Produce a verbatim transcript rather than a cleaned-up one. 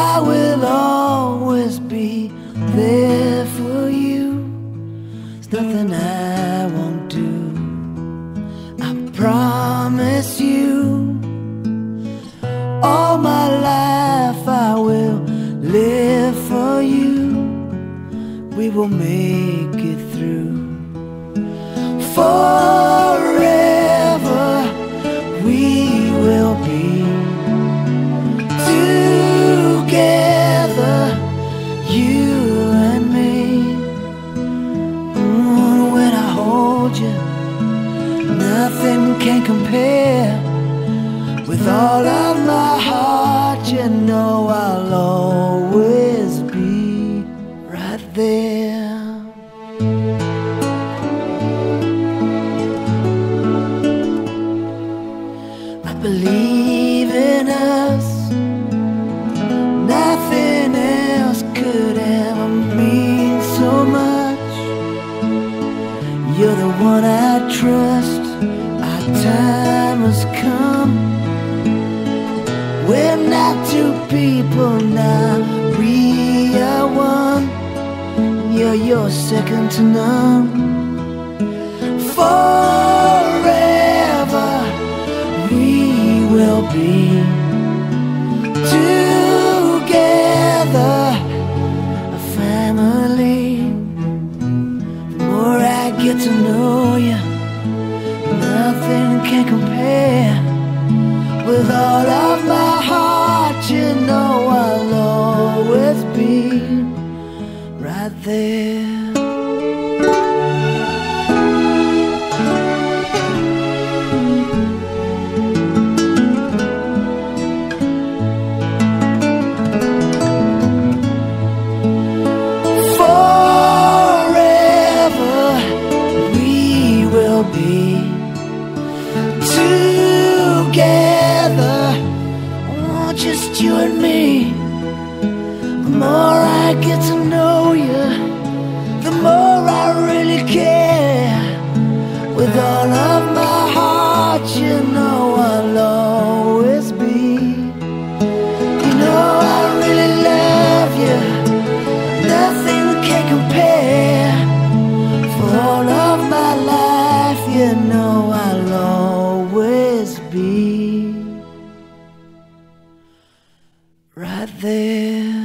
I will always be there for you. There's nothing I won't do, I promise you. All my life I will live for you. We will make it through. Forever we will be together, you and me. Mm, when I hold you, nothing can compare. With all of my heart, you know I'll always be right there. I believe in us. Nothing else could ever mean so much. You're the one I trust. Our time has come. We're not two people now, we are one. Yeah, you're second to none. Forever we will be together, a family. The more I get to know you, nothing can compare. With all of my heart, you know I'll always be right there. Forever we will be together, oh, just you and me. The more I get to know you, the more I really care. With all of my heart, you know I'll always be. You know I really love you, nothing can compare. For all of my life, you know I'll always be right there.